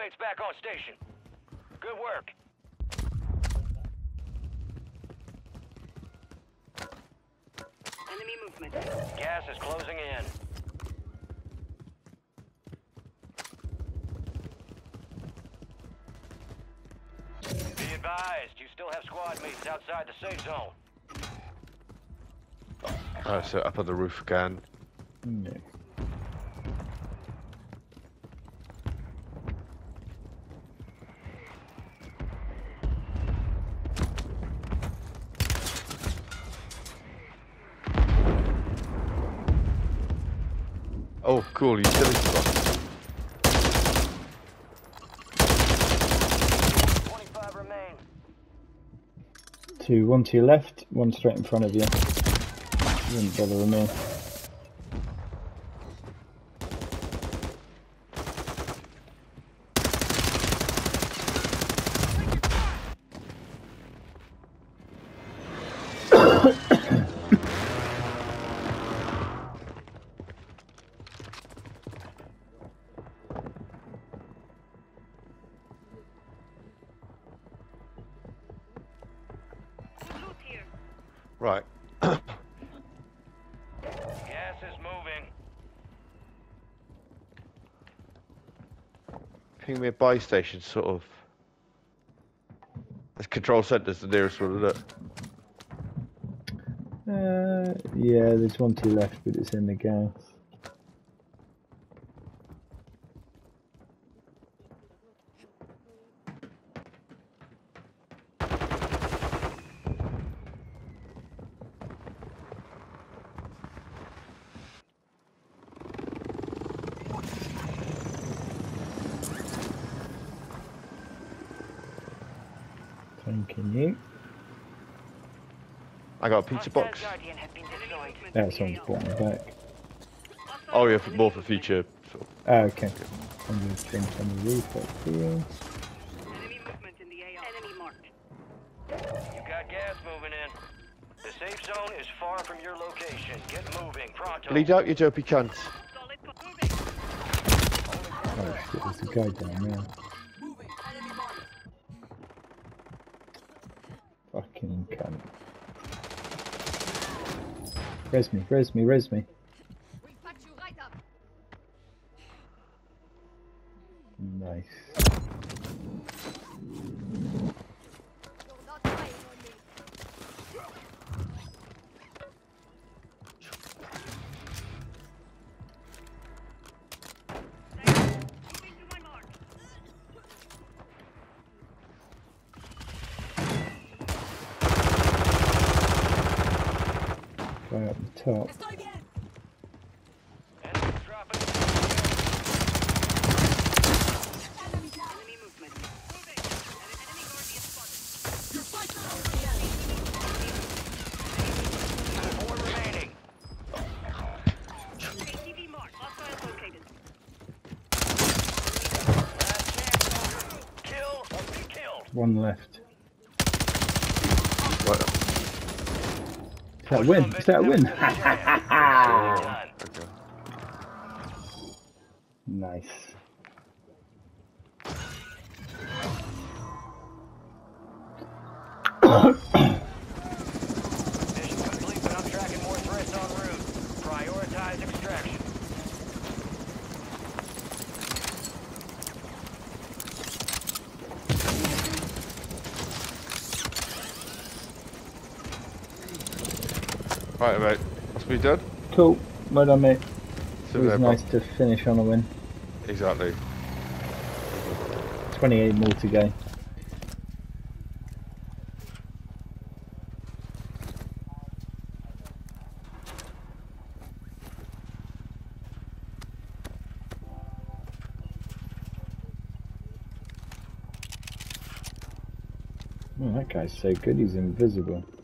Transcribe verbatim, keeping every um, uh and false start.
Teammates back on station. Good work. Enemy movement. Gas is closing in. Be advised, you still have squad mates outside the safe zone. Oh, so up on the roof again. No. Oh, cool, utility box. twenty-five remain. Two, one to your left, one straight in front of you. Wouldn't bother with me. Right. Gas is moving. Ping me a buy station, sort of. This control centre's the nearest one, isn't it? Uh, yeah, there's one to your left, but it's in the gas. Thanking you. I got a pizza box. Guardian has been deployed. That's on the bottom back. Oh yeah, for more for future. Sort of. Ah, okay. I'm going to jump on the roof up here. Enemy movement in the A R. Enemy marked. You got gas moving in. The safe zone is far from your location. Get moving, pronto. Bleed out, you dopey cunt. Solid moving. Oh shit, there's a guy down there. Fucking cunt. Res me, res me, res me. Nice. Guy up the top. Enemies dropping. Enemy movement. Moving. Enemy guardian spotted. Four remaining. A T V marked. Hostile located. Last chance. Kill or be killed. One left. What? Is that a win? Is that a win? Done. Okay. Nice. Mission complete, but I'm tracking more threats en route. Prioritize extraction. Right, mate. Must be done. Cool. Well done, mate. See It you was later, nice pal. to finish on a win. Exactly. twenty-eight more to go. Oh, that guy's so good, he's invisible.